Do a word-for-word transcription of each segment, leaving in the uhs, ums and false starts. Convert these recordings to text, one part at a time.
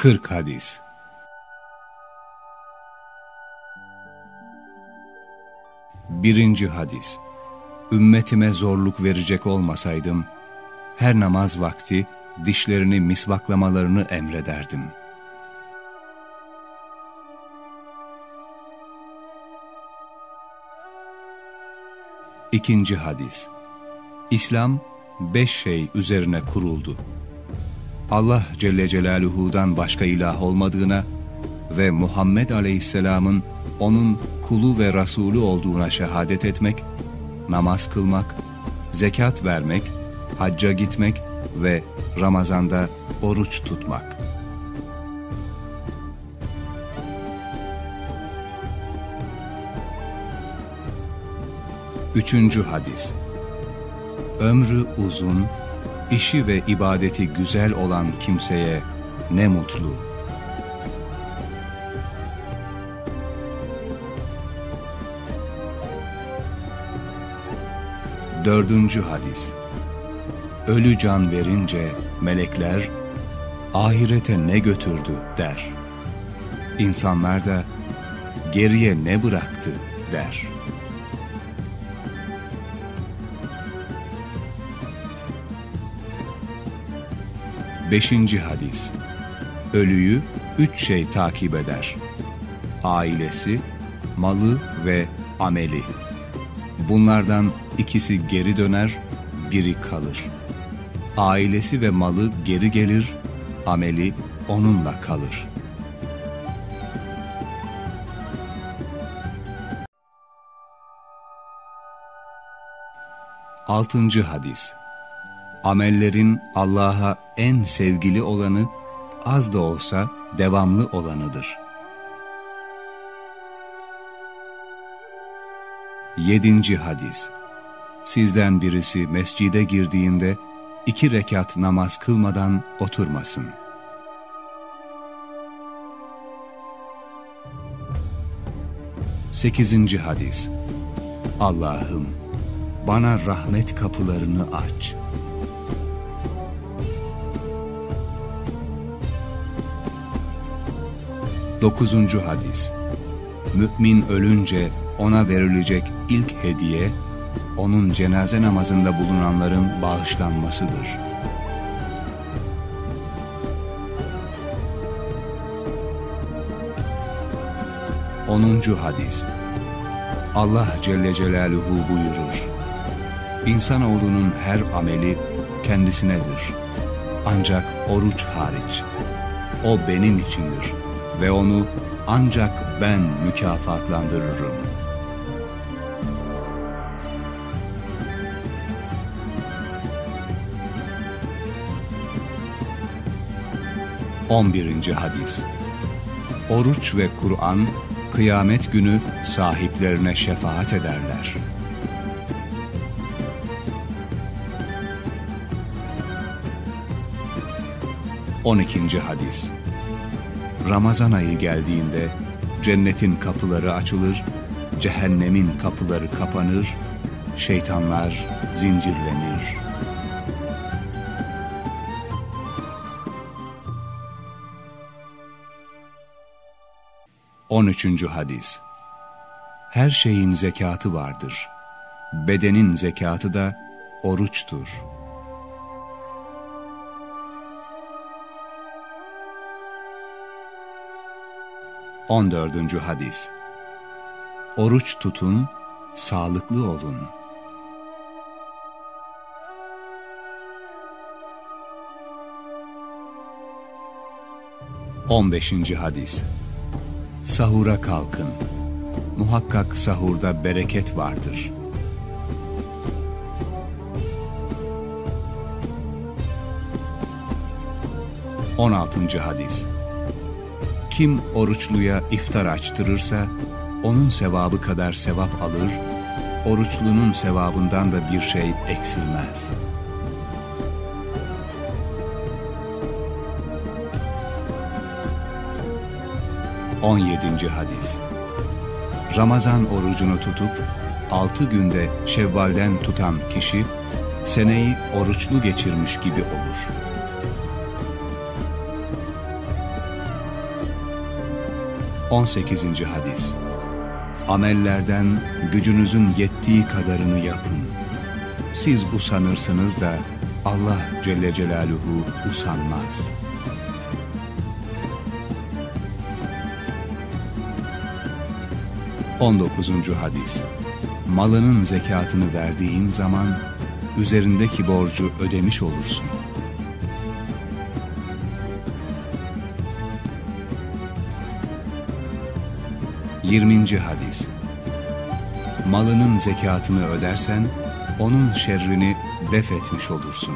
kırk hadis. Birinci hadis. Ümmetime zorluk verecek olmasaydım, her namaz vakti dişlerini misvaklamalarını emrederdim. İkinci hadis. İslam beş şey üzerine kuruldu. Allah Celle Celaluhu'dan başka ilah olmadığına ve Muhammed Aleyhisselam'ın onun kulu ve Resulü olduğuna şehadet etmek, namaz kılmak, zekat vermek, hacca gitmek ve Ramazan'da oruç tutmak. Üçüncü hadis. Ömrü uzun, işi ve ibadeti güzel olan kimseye ne mutlu. Dördüncü hadis. Ölü can verince melekler ahirete ne götürdü der. İnsanlar da geriye ne bıraktı der. Beşinci hadis. Ölüyü üç şey takip eder: ailesi, malı ve ameli. Bunlardan ikisi geri döner, biri kalır. Ailesi ve malı geri gelir, ameli onunla kalır. Altıncı hadis. Amellerin Allah'a en sevgili olanı, az da olsa devamlı olanıdır. Yedinci hadis. Sizden birisi mescide girdiğinde iki rekat namaz kılmadan oturmasın. Sekizinci hadis. Allah'ım, bana rahmet kapılarını aç. Dokuzuncu hadis. Mümin ölünce ona verilecek ilk hediye, onun cenaze namazında bulunanların bağışlanmasıdır. Onuncu hadis. Allah Celle Celaluhu buyurur: İnsanoğlunun her ameli kendisinedir. Ancak oruç hariç. O benim içindir ve onu ancak ben mükafatlandırırım. On birinci hadis. Oruç ve Kur'an kıyamet günü sahiplerine şefaat ederler. On ikinci hadis. Ramazan ayı geldiğinde cennetin kapıları açılır, cehennemin kapıları kapanır, şeytanlar zincirlenir. On üçüncü hadis. Her şeyin zekatı vardır. Bedenin zekatı da oruçtur. On dördüncü hadis. Oruç tutun, sağlıklı olun. On beşinci hadis. Sahura kalkın. Muhakkak sahurda bereket vardır. On altıncı hadis. Kim oruçluya iftar açtırırsa, onun sevabı kadar sevap alır, oruçlunun sevabından da bir şey eksilmez. On yedinci hadis. Ramazan orucunu tutup, altı günde Şevval'den tutan kişi, seneyi oruçlu geçirmiş gibi olur. on sekizinci hadis. Amellerden gücünüzün yettiği kadarını yapın. Siz usanırsınız da Allah Celle Celaluhu usanmaz. on dokuzuncu hadis. Malının zekatını verdiğin zaman üzerindeki borcu ödemiş olursun. yirminci hadis. Malının zekatını ödersen onun şerrini def etmiş olursun.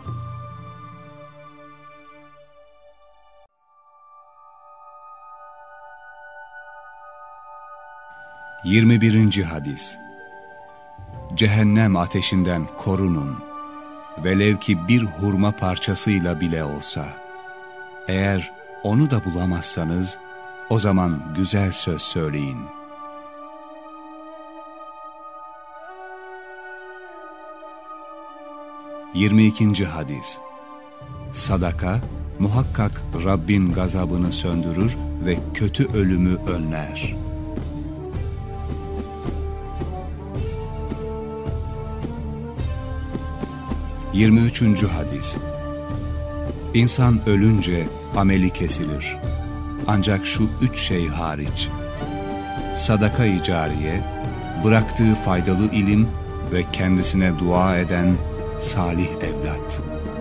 yirmi birinci hadis. Cehennem ateşinden korunun. Velev ki bir hurma parçasıyla bile olsa. Eğer onu da bulamazsanız, o zaman güzel söz söyleyin. yirmi ikinci hadis. Sadaka, muhakkak Rabbin gazabını söndürür ve kötü ölümü önler. yirmi üçüncü hadis. İnsan ölünce ameli kesilir. Ancak şu üç şey hariç. Sadaka-i cariye, bıraktığı faydalı ilim ve kendisine dua eden salih evlat.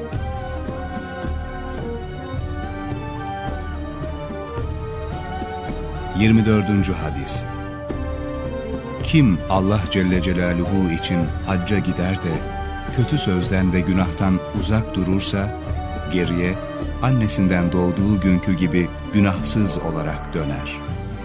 yirmi dördüncü hadis. Kim Allah Celle Celaluhu için hacca gider de kötü sözden ve günahtan uzak durursa, geriye annesinden doğduğu günkü gibi günahsız olarak döner.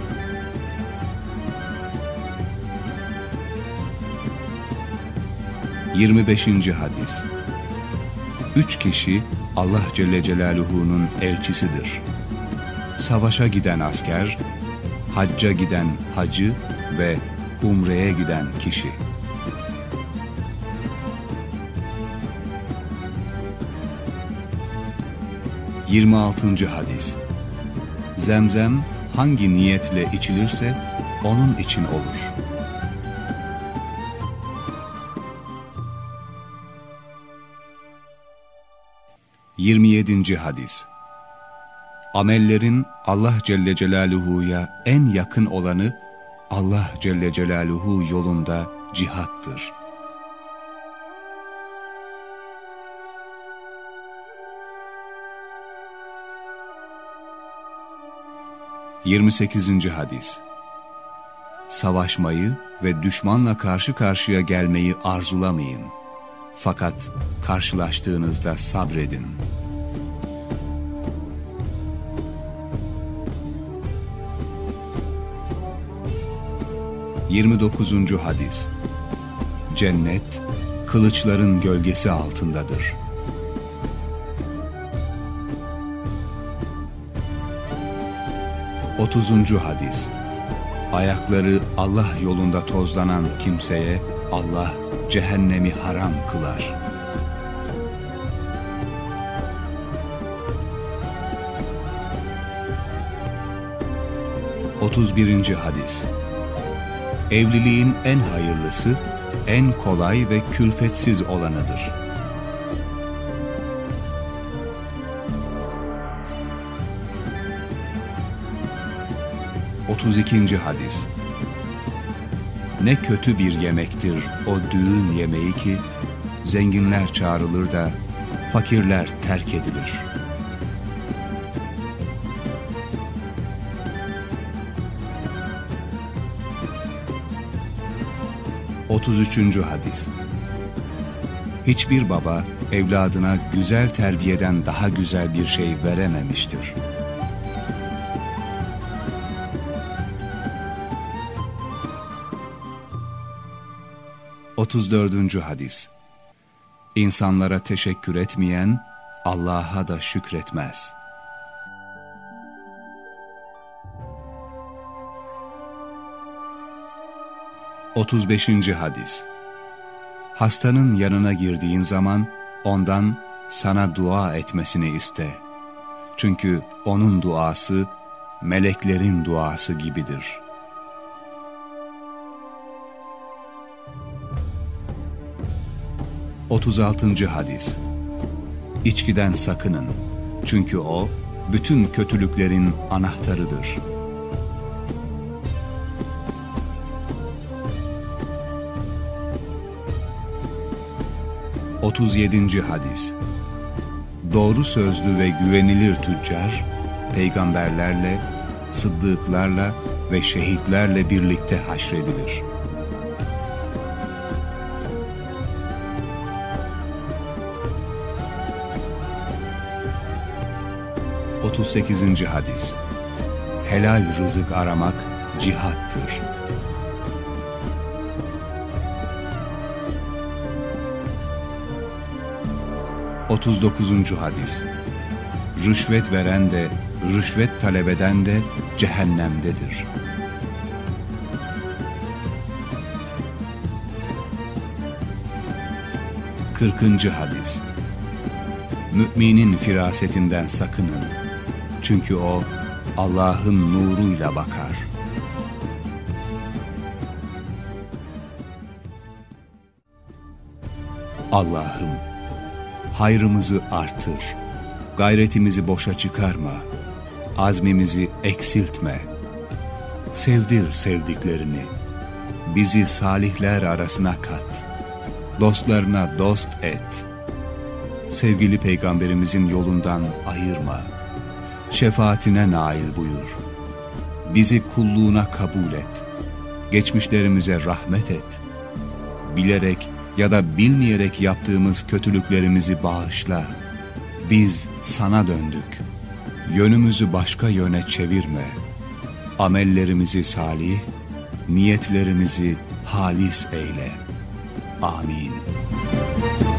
yirmi beşinci hadis. Üç kişi Allah Celle Celaluhu'nun elçisidir. Savaşa giden asker, hacca giden hacı ve umreye giden kişi. yirmi altıncı hadis. Zemzem hangi niyetle içilirse onun için olur. yirmi yedinci hadis. Amellerin Allah Celle Celaluhu'ya en yakın olanı Allah Celle Celaluhu yolunda cihattır. yirmi sekizinci hadis. Savaşmayı ve düşmanla karşı karşıya gelmeyi arzulamayın. Fakat karşılaştığınızda sabredin. yirmi dokuzuncu hadis. Cennet, kılıçların gölgesi altındadır. otuzuncu hadis. Ayakları Allah yolunda tozlanan kimseye Allah cehennemi haram kılar. otuz birinci hadis. Evliliğin en hayırlısı, en kolay ve külfetsiz olanıdır. otuz ikinci hadis. Ne kötü bir yemektir o düğün yemeği ki, zenginler çağrılır da fakirler terk edilir. otuz üçüncü hadis. Hiçbir baba evladına güzel terbiyeden daha güzel bir şey verememiştir. otuz dördüncü hadis. İnsanlara teşekkür etmeyen Allah'a da şükretmez. otuz beşinci hadis. Hastanın yanına girdiğin zaman ondan sana dua etmesini iste. Çünkü onun duası meleklerin duası gibidir. otuz altıncı hadis. İçkiden sakının. Çünkü o, bütün kötülüklerin anahtarıdır. otuz yedinci hadis. Doğru sözlü ve güvenilir tüccar, peygamberlerle, sıddıklarla ve şehitlerle birlikte haşredilir. otuz sekizinci hadis. Helal rızık aramak cihattır. otuz dokuzuncu hadis. Rüşvet veren de, rüşvet talep eden de cehennemdedir. kırkıncı hadis. Müminin firasetinden sakının. Çünkü o, Allah'ın nuruyla bakar. Allah'ım, hayrımızı artır, gayretimizi boşa çıkarma, azmimizi eksiltme. Sevdir sevdiklerini, bizi salihler arasına kat, dostlarına dost et. Sevgili Peygamberimizin yolundan ayırma, şefaatine nail buyur. Bizi kulluğuna kabul et, geçmişlerimize rahmet et. Bilerek ya da bilmeyerek yaptığımız kötülüklerimizi bağışla. Biz sana döndük. Yönümüzü başka yöne çevirme. Amellerimizi salih, niyetlerimizi halis eyle. Amin.